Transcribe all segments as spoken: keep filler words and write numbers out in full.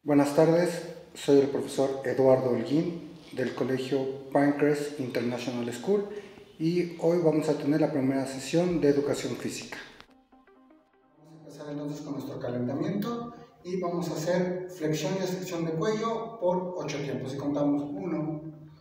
Buenas tardes, soy el profesor Eduardo Holguín del colegio Pinecrest International School y hoy vamos a tener la primera sesión de educación física. Vamos a empezar entonces con nuestro calentamiento y vamos a hacer flexión y extensión de cuello por ocho tiempos y contamos uno,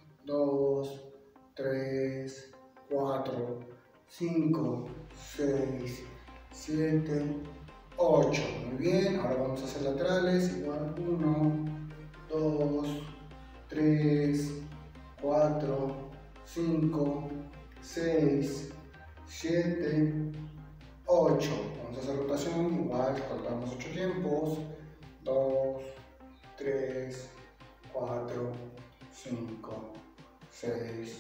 dos, tres, cuatro, cinco, seis, siete, ocho. Muy bien, ahora vamos a hacer laterales, igual uno, dos, tres, cuatro, cinco, seis, siete, ocho. Vamos a hacer rotación, igual, contamos ocho tiempos, dos, tres, cuatro, cinco, seis,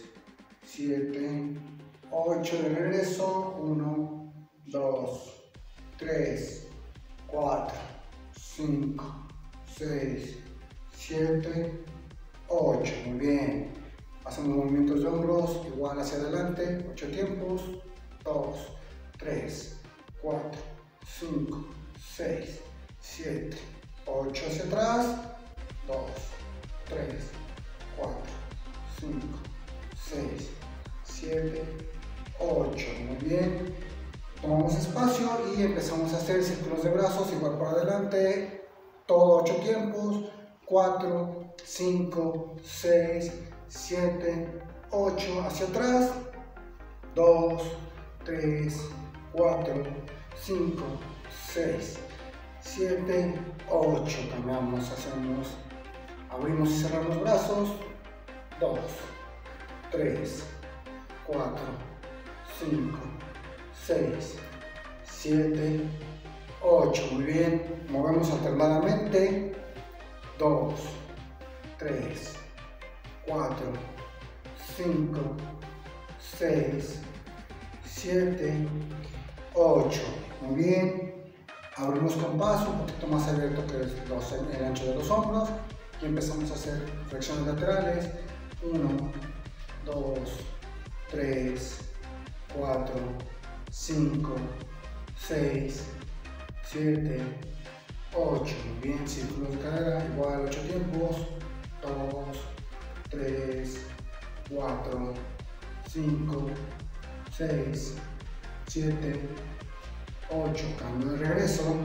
siete, ocho. De regreso, uno, dos, tres, cuatro, cinco, seis, siete, ocho. Muy bien. Hacemos movimientos de hombros igual hacia adelante, ocho tiempos, dos, tres, cuatro, cinco, seis, siete, ocho hacia atrás, dos, tres, cuatro, cinco, seis, siete, ocho. Muy bien. Tomamos espacio y empezamos a hacer círculos de brazos igual para adelante, todo ocho tiempos, cuatro, cinco, seis, siete, ocho, hacia atrás, dos, tres, cuatro, cinco, seis, siete, ocho. Cambiamos, hacemos, abrimos y cerramos brazos, dos, tres, cuatro, cinco, seis, siete, ocho. Muy bien. Movemos alternadamente. dos, tres, cuatro, cinco, seis, siete, ocho. Muy bien. Abrimos con paso un poquito más abierto que el ancho de los hombros y empezamos a hacer flexiones laterales. uno, dos, tres, cuatro, cinco, seis, siete, ocho. Muy bien, círculos de cadera, igual ocho tiempos, dos, tres, cuatro, cinco, seis, siete, ocho. Cambio de regreso,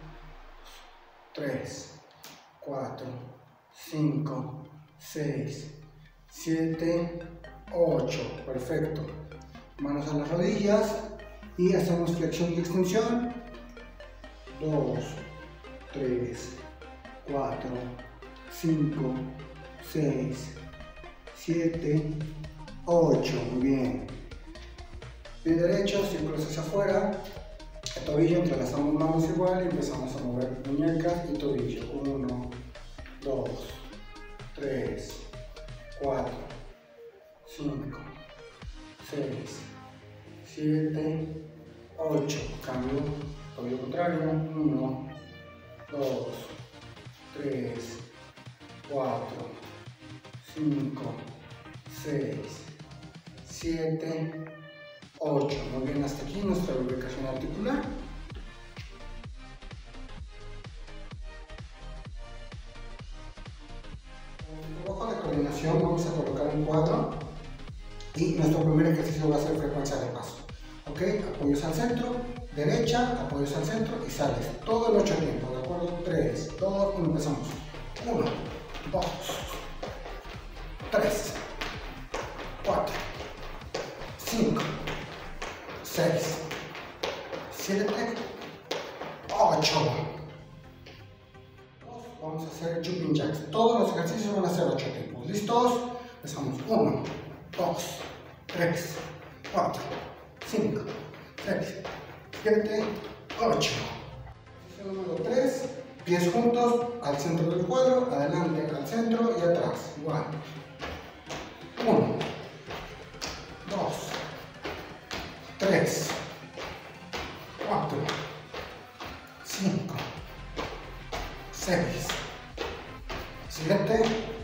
tres, cuatro, cinco, seis, siete, ocho. Perfecto. Manos a las rodillas y hacemos flexión y extensión, dos, tres, cuatro, cinco, seis, siete, ocho. Muy bien. Pie derecho, círculos hacia afuera, el tobillo, entrelazamos manos igual y empezamos a mover muñecas y tobillo. uno, dos, tres, cuatro, cinco, seis, siete, ocho. Cambio, tobillo contrario, uno, dos, tres, cuatro, cinco, seis, siete, ocho. Muy bien, hasta aquí nuestra lubricación articular. En el trabajo de coordinación vamos a colocar un cuadro y nuestro primer ejercicio va a ser frecuencia de paso. ¿Ok? Apoyos al centro, derecha, apoyos al centro y sales. Todo el ocho tiempos, ¿de acuerdo? tres, dos, uno, empezamos. uno, dos, tres, cuatro, cinco, seis, siete, ocho. Vamos a hacer jumping jacks. Todos los ejercicios van a ser ocho tiempos. ¿Listos? Empezamos. uno, dos, tres, cuatro, cinco, seis, siete, ocho. Ejercicio número tres. Pies juntos al centro del cuadro, adelante al centro y atrás. Igual. uno, dos, tres, cuatro, cinco, seis, siete,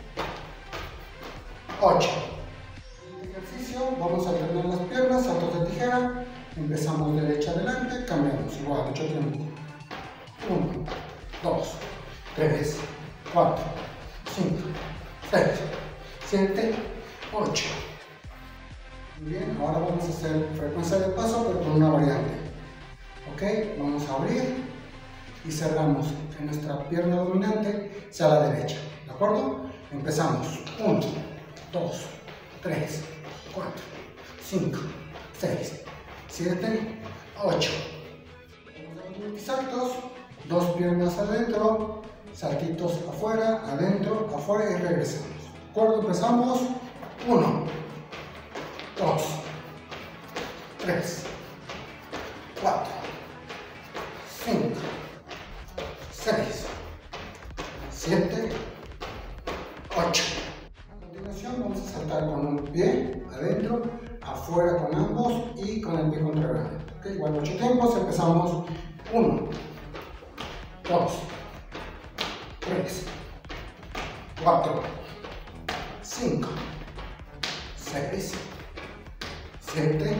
ocho. En este ejercicio vamos a alternar las piernas, saltos de tijera. Empezamos derecha adelante, cambiamos igual, ocho tiempos. uno, dos, tres, cuatro, cinco, seis, siete, ocho. Muy bien, ahora vamos a hacer frecuencia de paso, pero con una variante. Ok, vamos a abrir y cerramos que nuestra pierna dominante sea a la derecha. ¿De acuerdo? Empezamos. uno, dos, tres, cuatro, cinco, seis, siete, ocho. Saltos, dos piernas adentro, saltitos afuera, adentro, afuera y regresamos. ¿De acuerdo? Empezamos. uno, dos, tres, cuatro, cinco, seis, siete, ocho. A continuación vamos a saltar con un pie adentro, afuera con ambos y con el pie contrario. Okay, igual ocho tiempos. Empezamos. uno, dos, tres, cuatro, cinco, seis, siete,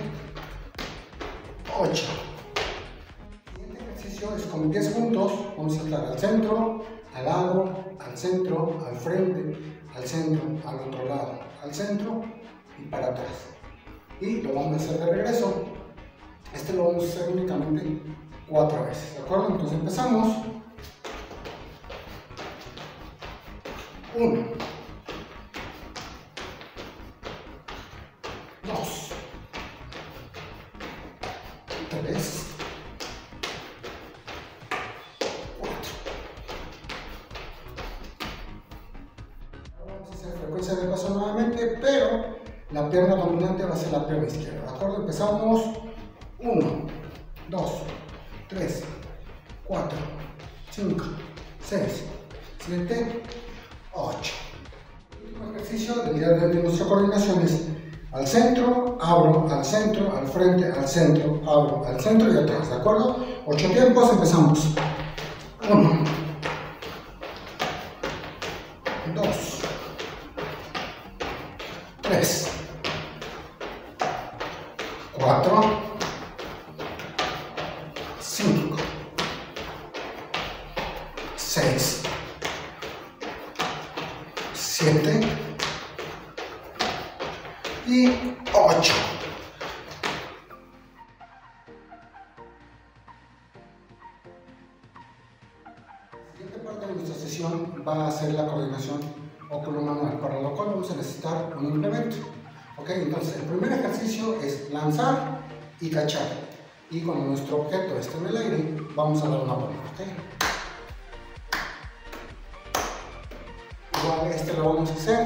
ocho. El siguiente ejercicio es con pies juntos. Vamos a saltar al centro, al lado, al centro, al frente, al centro, al otro lado, al centro y para atrás. Y lo vamos a hacer de regreso. Este lo vamos a hacer únicamente cuatro veces, ¿de acuerdo? Entonces empezamos. uno, dos, tres, cuatro. Ahora vamos a hacer frecuencia de paso nuevamente, pero la pierna dominante va a ser la pierna izquierda, ¿de acuerdo? Empezamos. uno, dos, tres, cuatro, cinco, seis, siete, ocho. El último ejercicio del día de hoy de nuestra coordinación es al centro, abro, al centro, al frente, al centro, abro, al centro y atrás, ¿de acuerdo? ocho tiempos, empezamos. uno, dos, tres, cuatro, cinco, seis, siete y ocho. La siguiente parte de nuestra sesión va a ser la coordinación óculo-manual, para lo cual vamos a necesitar un implemento. Ok, entonces el primer ejercicio es lanzar y cachar. Y cuando nuestro objeto esté en el aire, vamos a dar una vuelta. ¿Okay? Igual este lo vamos a hacer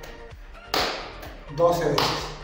doce veces.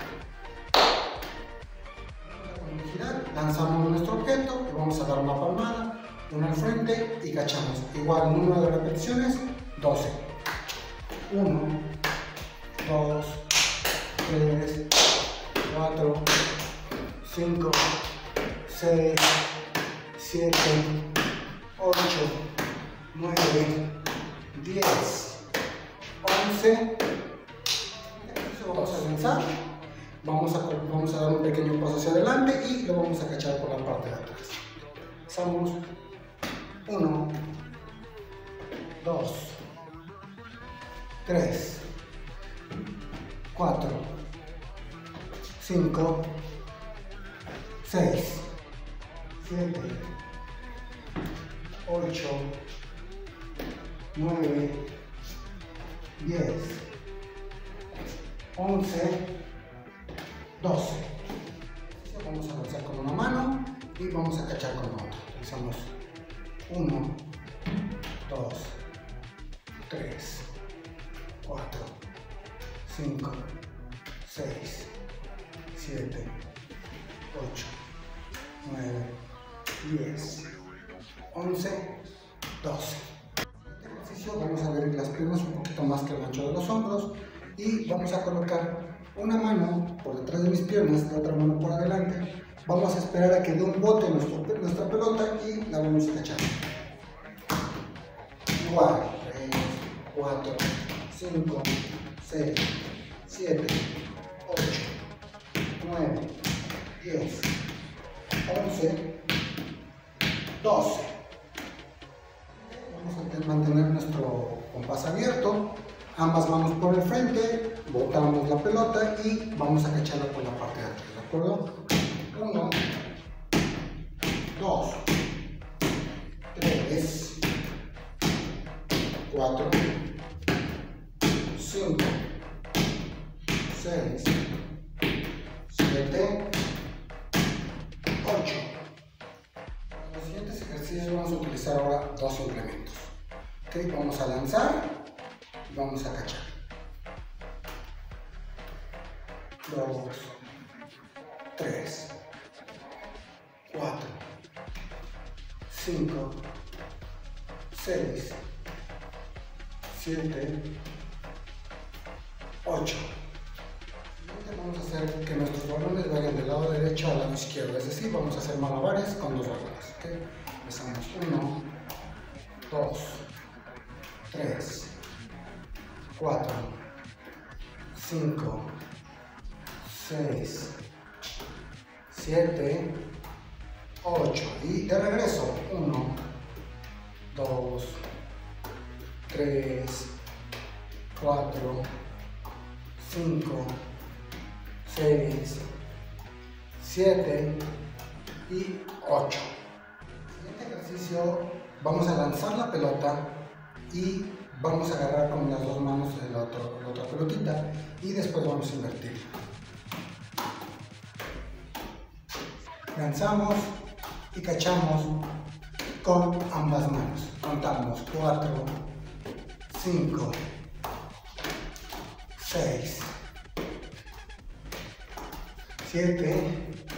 Con girar, lanzamos nuestro objeto y vamos a dar una palmada, una al frente y cachamos. Igual número de repeticiones, doce. uno, dos, tres, cuatro, cinco, seis, siete, ocho, nueve, diez, once. Vamos a lanzar, vamos a, vamos a dar un pequeño paso hacia adelante y lo vamos a cachar por la parte de atrás. Empezamos. uno, dos, tres, cuatro, cinco, seis, siete, ocho, nueve, diez, once, doce. Vamos a lanzar con una mano y vamos a cachar con la otra. Utilizamos uno, dos, tres, cuatro, cinco, seis, siete, ocho, nueve, diez, once, doce. En este ejercicio vamos a abrir las piernas un poquito más que el ancho de los hombros y vamos a colocar una mano por detrás de mis piernas, la otra mano por adelante. Vamos a esperar a que dé un bote nuestro, nuestra pelota y la vamos a cachar. Igual, tres, cuatro, cinco, seis, siete, ocho, nueve, diez, once, doce. Vamos a mantener nuestro compás abierto, ambas manos por el frente, botamos la pelota y vamos a cacharla por la parte de atrás, ¿de acuerdo? uno, dos, tres, cuatro, cinco, seis, siete, ocho. En los siguientes ejercicios vamos a utilizar ahora dos implementos. ¿Okay? Vamos a lanzar y vamos a cachar. Dos, tres, cuatro, cinco, seis, siete, ocho. Vamos a hacer que nuestros balones vayan del lado derecho al lado izquierdo, es decir, vamos a hacer malabares con dos balones. ¿Okay? Empezamos uno, dos, tres, cuatro, cinco, seis, siete, ocho. Y de regreso, uno, dos, tres, cuatro, cinco, seis, siete y ocho. En este ejercicio vamos a lanzar la pelota y vamos a agarrar con las dos manos la, otro, la otra pelotita y después vamos a invertir. Lanzamos y cachamos con ambas manos. Contamos cuatro, cinco, seis, siete,